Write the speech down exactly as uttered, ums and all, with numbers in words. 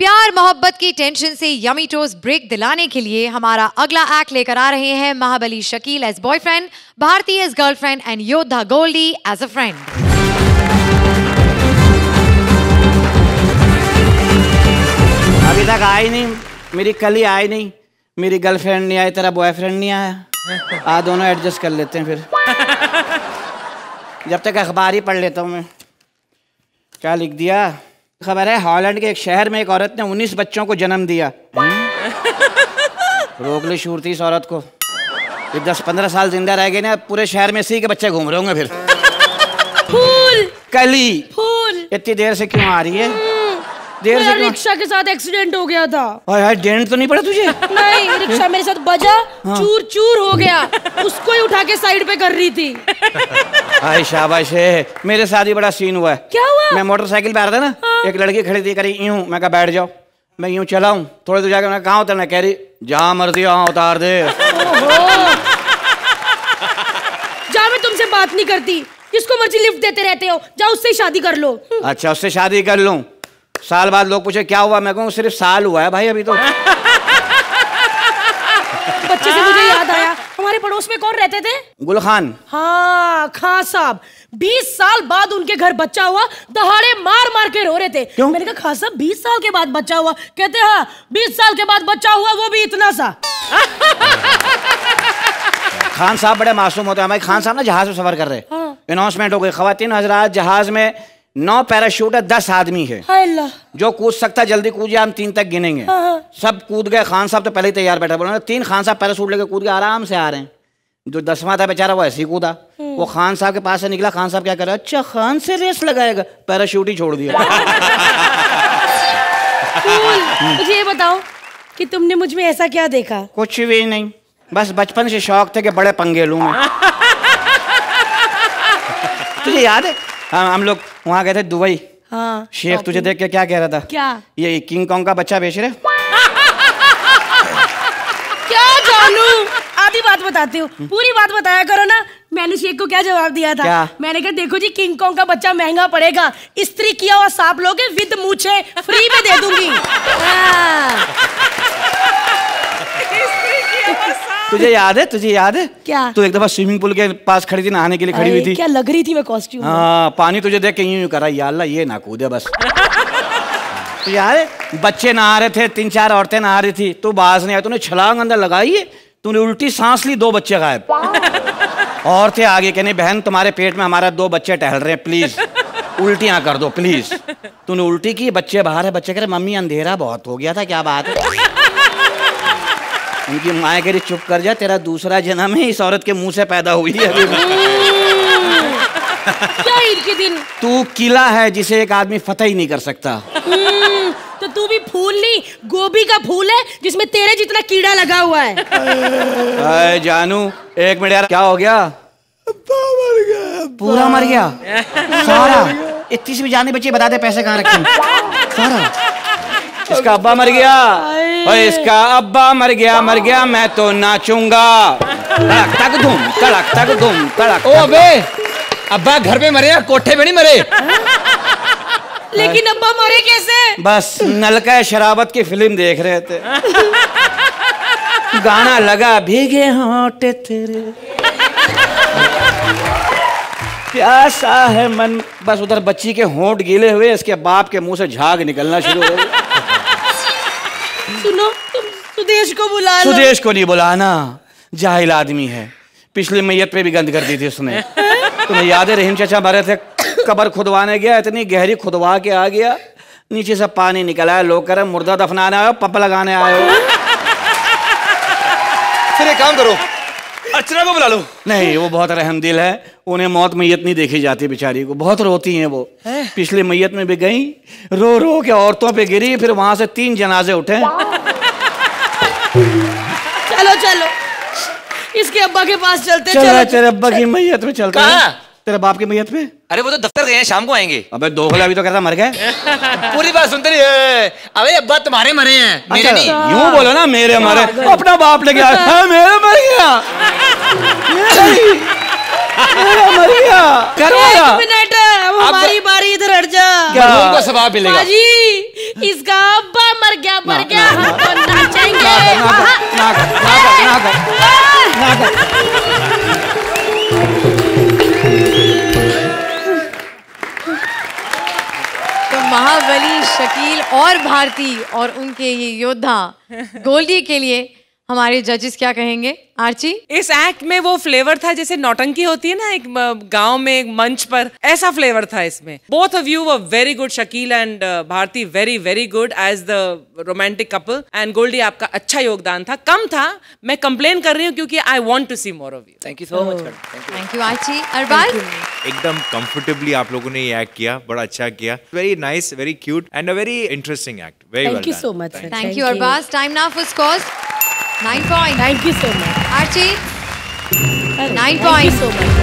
प्यार मोहब्बत की टेंशन से यमी टोस्ट ब्रेक दिलाने के लिए हमारा अगला एक्ट लेकर आ रहे हैं Mahabali Shakeel as boyfriend, Bharti as girlfriend and योद्धा गोल्डी एज अ फ्रेंड। अभी तक आई नहीं, मेरी कल ही आई नहीं, मेरी गर्लफ्रेंड नहीं आई, तेरा बॉयफ्रेंड नहीं आया। आ दोनों एडजस्ट कर लेते हैं फिर। जब तक अखबार ही पढ़ लेता हूँ मैं। क्या लिख दिया? खबर है हॉलैंड के एक शहर में एक औरत ने उन्नीस बच्चों को जन्म दिया। रोक ले शूरती इस औरत को। ये दस पंद्रह साल जिंदा रह गए ना, पूरे शहर में इसी के बच्चे घूम रहे होंगे फिर। फूल कली फूल इतनी देर से क्यों आ रही है? देर से रिक्शा के साथ एक्सीडेंट हो गया था। यार डेंट तो नहीं पड़ा तुझे? नहीं, रिक्शा मेरे साथ बजा, हाँ। चूर चूर हो गया, उसको ही उठा के साइड पे कर रही थी। हाय शाबाश है। मेरे साथ ही बड़ा सीन हुआ है। क्या हुआ? मैं मोटरसाइकिल पे आ रहा था ना, हाँ। एक लड़की खड़ी थी, करी यूं, मैं कहा बैठ जाओ। मैं यूं चला हूँ, थोड़े दूर जाकर मैं कहाँ उतरना, कह रही जहाँ मर्जी वहाँ उतार दे। जा, मैं तुमसे बात नहीं करती, जिसको मर्जी लिफ्ट देते रहते हो, जाओ उससे शादी कर लो। अच्छा, उससे शादी कर लूं? साल बाद लोग पूछे क्या हुआ, मैं कहूँ सिर्फ साल हुआ है भाई अभी तो। बच्चे से मुझे याद आया, हमारे पड़ोस में कौन रहते थे? गुल खान। हाँ, खान साहब। बीस साल बाद उनके घर बच्चा हुआ, दहाड़े मार मार के रो रहे थे। क्यों? मैंने कहा खान साहब बीस साल के बाद बच्चा हुआ? कहते हाँ, बीस साल के बाद बच्चा हुआ, वो भी इतना सा। खान साहब बड़े मासूम होते हैं। हमारे खान साहब ना जहाज में सफर कर रहे, अनाउंसमेंट हो गई, खवातीन हजरात जहाज में नौ पैराशूट है, दस आदमी है, जो कूद सकता जल्दी कूद जाए, हम तीन तक गिनेंगे। हाँ। सब कूद गए, खान साहब तो पहले ही तैयार बैठा, बोला तीन खान साहब पैराशूट लेके कूद के आराम से आ रहे हैं। जो दसवां था बेचारा वो ऐसे ही कूदा, वो खान साहब के पास से निकला। खान साहब क्या कर रहा है? अच्छा खान से रेस लगाएगा, पैराशूट ही छोड़ दिया। मुझे ये बताओ कि तुमने मुझ में ऐसा क्या देखा? कुछ भी नहीं, बस बचपन से शौक थे कि बड़े पंगे लूं मैं। तुझे याद है हम लोग वहाँ गए थे दुबई? हाँ, शेख तुझे देख के क्या कह रहा था? क्या? ये किंग कॉन्ग का बच्चा बेच रहे। क्या जानू, आधी बात बताती हूँ, पूरी बात बताया करो ना। मैंने शेख को क्या जवाब दिया था? क्या? मैंने कहा देखो जी, किंग कॉन्ग का बच्चा महंगा पड़ेगा, इस्त्री किया हुआ सांप लोगे विद मूछे फ्री में दे दूंगी। तुझे याद है? तुझे याद है क्या? तू एक दफा स्विमिंग पूल के पास खड़ी थी, नहाने के लिए खड़ी हुई थी। क्या लग रही थी मैं कॉस्ट्यूम? हाँ, पानी तुझे देख के यूं यूं करा, या अल्लाह ये ना कूदे बस। तो यार बच्चे नहा रहे थे, तीन चार औरतें नहा रही थी, तू बाज नहीं आया, तूने छलांग अंदर लगाई है, तूने उल्टी सांस ली, दो बच्चे गायब। और थे आगे कहने बहन तुम्हारे पेट में हमारा दो बच्चे टहल रहे हैं, प्लीज उल्टियां कर दो प्लीज। तूने उल्टी की, बच्चे बाहर है, बच्चे कह रहे मम्मी अंधेरा बहुत हो गया था, क्या बात है? उनकी माँ कह रही चुप कर जा, तेरा दूसरा जन्म है, इस औरत के मुंह से पैदा हुई है अभी। क्या ईद के दिन? तू किला है जिसे एक आदमी फतह ही नहीं कर सकता। तो तू भी फूल नहीं, गोभी का फूल है जिसमें तेरे जितना कीड़ा लगा हुआ है। अरे जानू एक मिनट यार, क्या हो गया? मर गया, पूरा मर गया सारा? इतनी सी भी जाने बच्ची, बता दे पैसे कहाँ रखे? सारा इसका अब्बा मर गया, और इसका अब्बा मर गया, मर गया, मैं तो नाचूंगा। तड़क तक धूम, तड़क तक धूम, तड़क। ओ अबे, अब्बा घर पे मरे या कोठे पे नहीं मरे? लेकिन अब्बा मरे कैसे? बस नलका शराबत की फिल्म देख रहे थे, गाना लगा भीगे होंठ तेरे, प्यासा है मन, बस उधर बच्ची के होंठ गीले हुए, इसके बाप के मुंह से झाग निकलना शुरू हो गया। सुनो, तुम सुदेश को बुला लो। सुदेश को नहीं बुलाना, जाहिल आदमी है, पिछली मैयत पे भी गंद कर दी थी उसने। तुम्हें याद है रहीम चाचा मरे थे, कब्र खुदवाने गया, इतनी गहरी खुदवा के आ गया, नीचे से पानी निकला है, लोग कह रहे मुर्दा दफनाने आए हो, पप लगाने आए हो। फिर एक काम करो, अर्चना को बुला लो। नहीं, वो बहुत रहमदिल है, उन्हें मौत मैयत नहीं देखी जाती, बेचारी को बहुत रोती हैं वो। पिछली मैयत में भी गई, रो रो के औरतों पे गिरी, फिर वहां से तीन जनाजे उठे। चलो चलो इसके अब्बा के पास चलते। चलो, चलो तेरे अब्बा की मैयत में चलते हैं। तेरे बाप की मैयत में? अरे वो तो दफ्तर गए हैं, शाम को आएंगे। अबे दोगला भी तो कहता मर गए। पूरी बात सुनते नहीं है। अबे अब्बा तुम्हारे मरे हैं, मेरे अच्छा, नहीं। यूं बोलो ना, मेरे मरे, अपना बाप लेके आया, मेरे मर गया। मर गया करवाया। एक मिनट, अब हमारी बारी, इधर हट जा। मरहूम को सवाब मिलेगा। बाजी, इसका अब्बा मर गया, मर गया, हम तो नाचेंगे। ना कर, ना कर, ना कर, ना कर, ना कर। तो महाबली, शकील और भारती और उनके ये योद्धा गोल्डी के लिए हमारे जजेस क्या कहेंगे? आर्ची, इस एक्ट में वो फ्लेवर था जैसे नौटंकी होती है ना एक गांव में एक मंच पर, ऐसा फ्लेवर था इसमें। Both of you were very good, Shakeel and Bharti very very good as the romantic couple, and Goldie आपका अच्छा योगदान था। कम था, मैं कंप्लेन कर रही हूँ क्योंकि I want to see more of you. Thank you so much. Thank you Archie. Arbaaz, एकदम कंफर्टेबली आप लोगों ने ये एक्ट किया, बड़ा अच्छा किया। Very nice, very cute and a very interesting act. Very well thank you so much. Thank you Arbaaz. Time now for scores. Nine point. Thank you so much Archie, nine thank you point. So much.